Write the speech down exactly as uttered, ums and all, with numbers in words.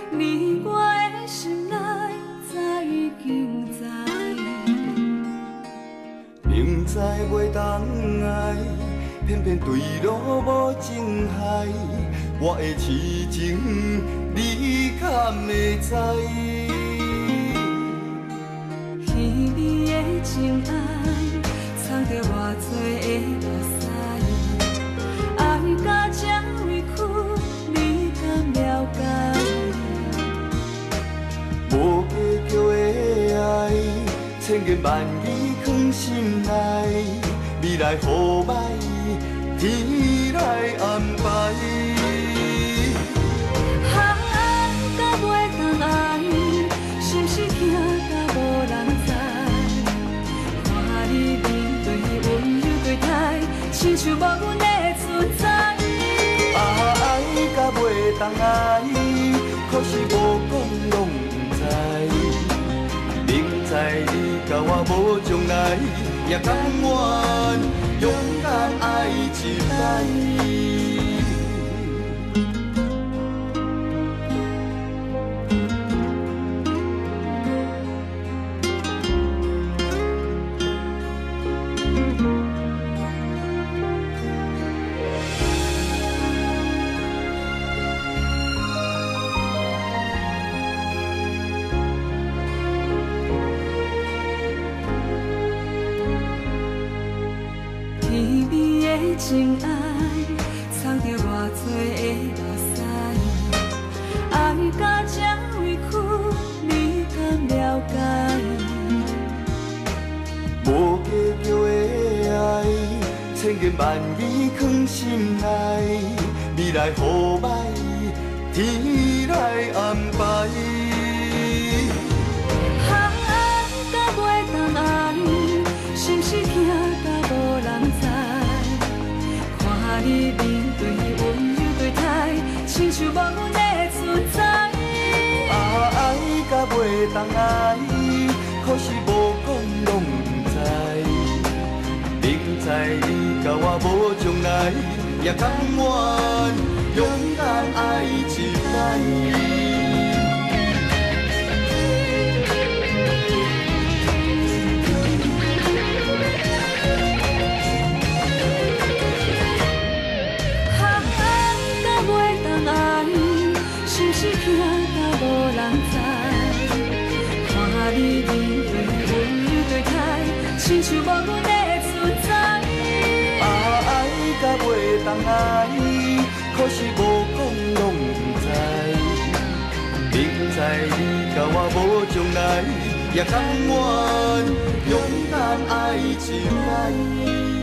你我的心内早已经知， 明知袂当爱，偏偏对路无情海。我的痴情，你敢会知？ 稀微的情爱，藏着偌多的目屎。爱到这委屈，你敢了解？ 无计较的爱，千言万语藏心内。未来好歹，天来安排。 哈，甲袂当爱，心是痛甲无人知。看你面对温柔对待，亲像无阮的存在。 啊，爱甲袂当爱，可是无讲拢不知。明知你甲我无将来，也甘愿勇敢爱一摆。 甜蜜的情爱，藏着偌多的目屎。爱到这委屈，你敢了解？ 无计较的爱，千言万语藏心内。未来好歹，天来安排。 哈，甲袂当爱，心是痛甲无人知。看你面对温柔对待，亲像无阮的存在。 啊，爱甲袂当爱，可是无讲拢不知。明知你甲我无将来，也甘愿勇敢爱一摆。心是痛甲无人知，看你面对温柔对待，亲像无阮的存在。 啊，爱甲袂当爱，可是无讲拢不知。明知你甲我无将来，也甘愿勇敢爱一摆。